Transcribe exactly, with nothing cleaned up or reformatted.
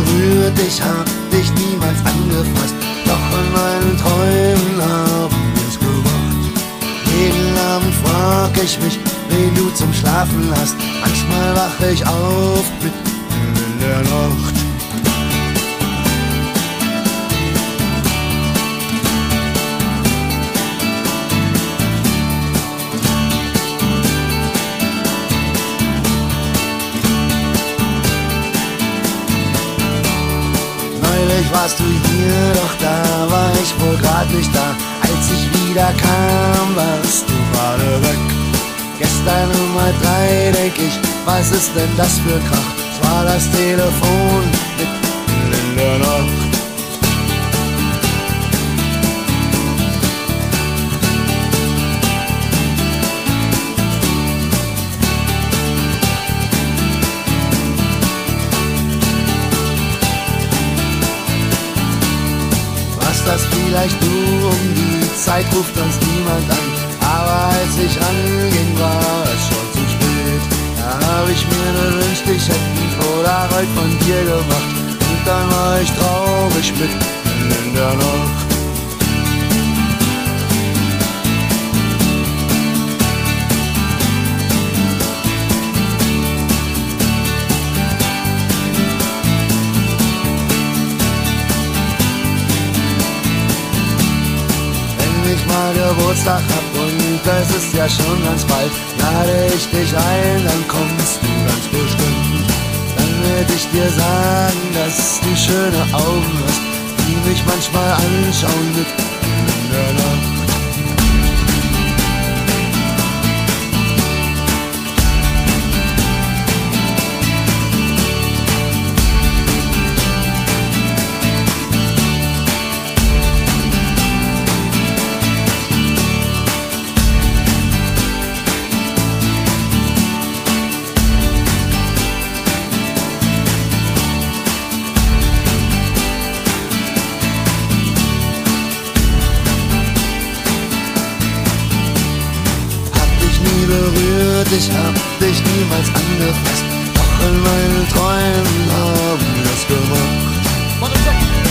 berührt, ich hab dich niemals angefasst, doch in meinen Träumen haben wir's gemacht. Jeden Abend frag ich mich, wen du zum Schlafen hast, manchmal wach ich auf mitten in der Nacht. Warst du hier, doch da war ich wohl grad nicht da. Als ich wieder kam, warst du gerade weg. Gestern um halb drei denk ich, was ist denn das für Krach? Es war das Telefon mitten in der Nacht. Das vielleicht du, um die Zeit ruft uns niemand an. Aber als ich anging, war es schon zu spät. Da hab ich mir gewünscht, ich hätte ein Polaroid von dir gemacht. Und dann war ich traurig mitten in der Nacht. Mal Geburtstag hab und das ist ja schon ganz bald, lade ich dich ein, dann kommst du ganz bestimmt. Dann werd ich dir sagen, dass du schöne Augen hast, die mich manchmal anschauen mitten in der Nacht. Berührt, ich hab dich niemals angefasst, doch in meinen Träumen haben wir's gemacht.